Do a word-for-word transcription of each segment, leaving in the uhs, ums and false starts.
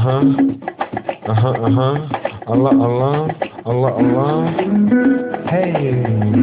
aha, aha, aha, Allah, Allah, Allah, Allah. Hey,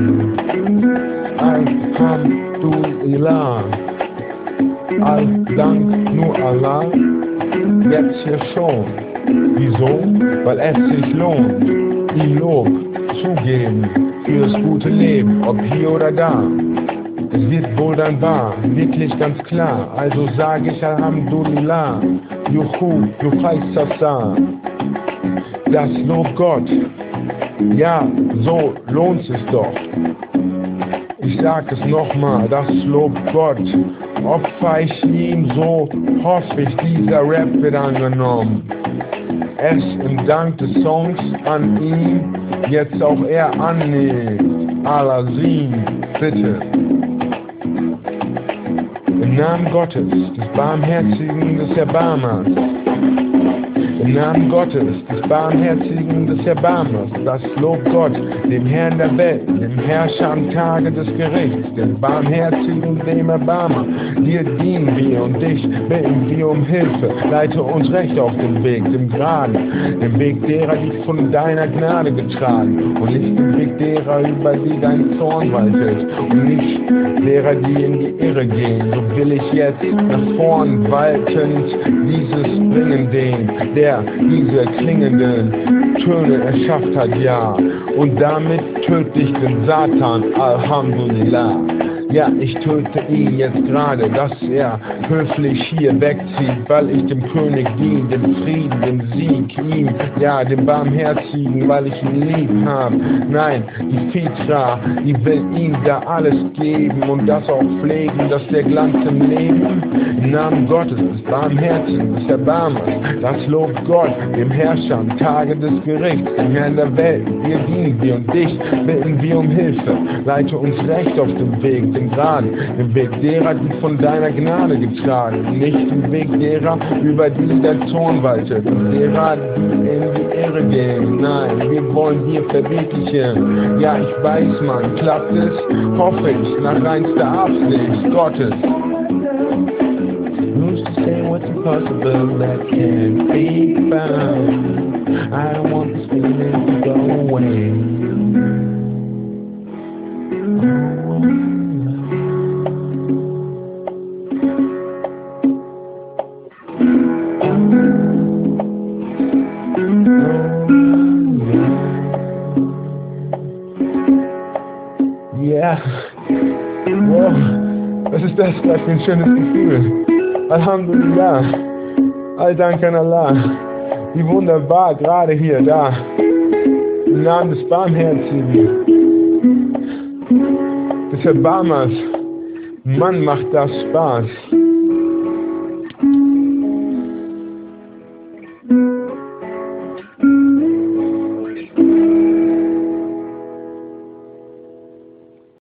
Alhamdulillah, all Dank nur Allah, jetzt hier schon. Wieso? Weil es sich lohnt, ihm Lob zugeben fürs gute Leben, ob hier oder da. Es wird wohl dann wahr, wirklich ganz klar, also sag ich Alhamdulillah, Juhu, Juchaisasa, das Lob Gott, ja, so lohnt es doch. Ich sag es nochmal, das Lob Gott, opfer ich ihm, so hoffe ich, dieser Rap wird angenommen. Es im Dank des Songs an ihn, jetzt auch er annimmt, Al-Azim, bitte. Im Namen Gottes, des Barmherzigen, des Erbarmers. Im Namen Gottes, des Barmherzigen, des Erbarmers. Das Lob Gott, dem Herrn der Welt, dem Herrscher am Tage des Gerichts, dem Barmherzigen, dem Erbarmer. Dir dienen wir und dich bitten wir um Hilfe. Leite uns recht auf den Weg, dem Geraden, dem Weg derer, die von deiner Gnade getragen, und nicht den Weg derer, über die dein Zorn waltet, und nicht derer, die in die Irre gehen. So will ich jetzt nach vorn waltend dieses bringen den, der diese klingenden Töne erschafft hat, ja, und damit töte ich den Satan, Alhamdulillah. Ja, ich töte ihn jetzt gerade, dass er höflich hier wegzieht, weil ich dem König diene, dem Frieden, dem Sieg, ihm, ja, dem Barmherzigen, weil ich ihn lieb hab. Nein, die Fitra, die will ihm da alles geben und das auch pflegen, dass der Glanz im Leben, im Namen Gottes, des Barmherzigen, des Erbarmers, das lobt Gott, dem Herrscher am Tage des Gerichts, dem Herrn der Welt. Dir dienen wir und dich bitten wir um Hilfe, leite uns recht auf dem Weg, den Geraden, den Weg derer, die von deiner Gnade getragen, nicht den Weg derer, über die der Zorn waltet, und derer, die in die Irre gehen. Nein, wir wollen dir verwirklichen. Ja, ich weiß, man, klappt es, hoffe ich, nach reinster Absicht Gottes. Who's to say what's impossible that can't be found? I don't want this feeling to go away. Ja, wow, was ist das gerade für ein schönes Gefühl? Alhamdulillah, all Dank an Allah, wie wunderbar, gerade hier, da, im Namen des Barmherzigen, des Erbarmers, Mann, macht das Spaß.